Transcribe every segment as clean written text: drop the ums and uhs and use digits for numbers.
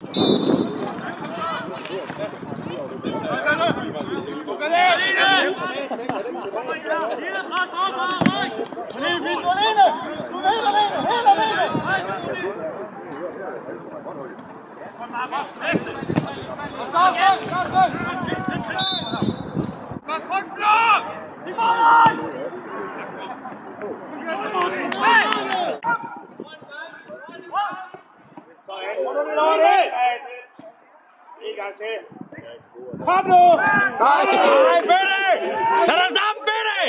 Kom nu! Nej, Benny! Tag dig sammen, Benny!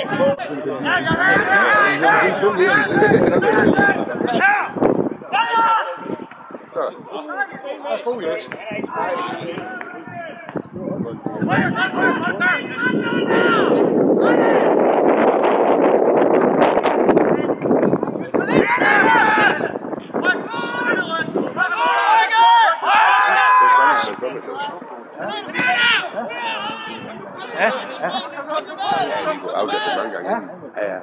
Afgjort det mange gange. Ja.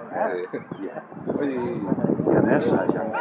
Der er masser af chancer.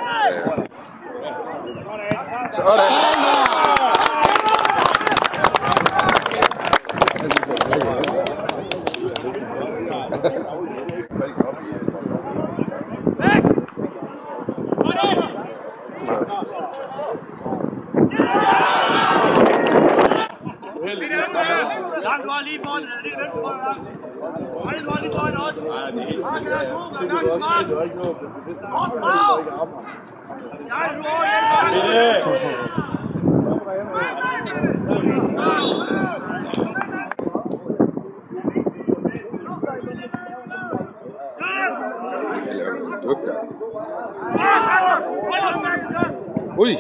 Ui!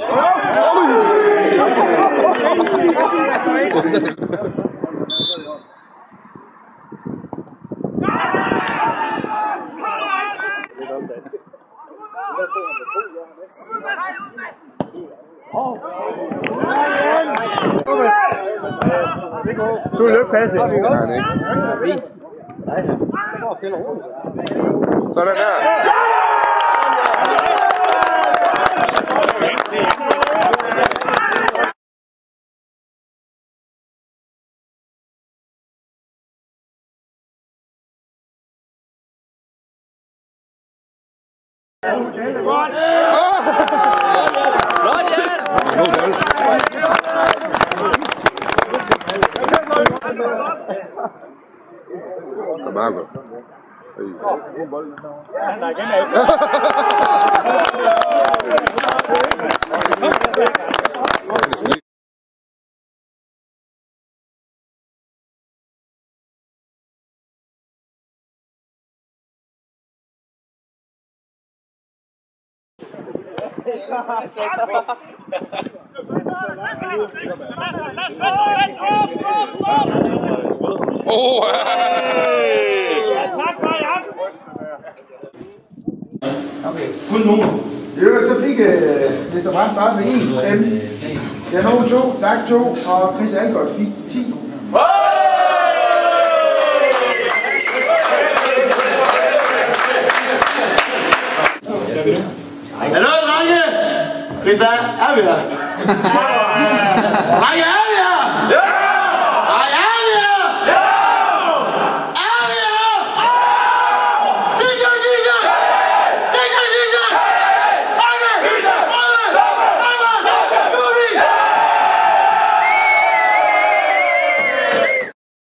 Du løb passe. Sådan der. Marco. Så fik Mr. Brandt bare med 1 stemme. Jeg nåede 2, Dag 2, og Chris Algodt fik 10. Hallo, drenge! Chris, hvad er vi her? Drenge!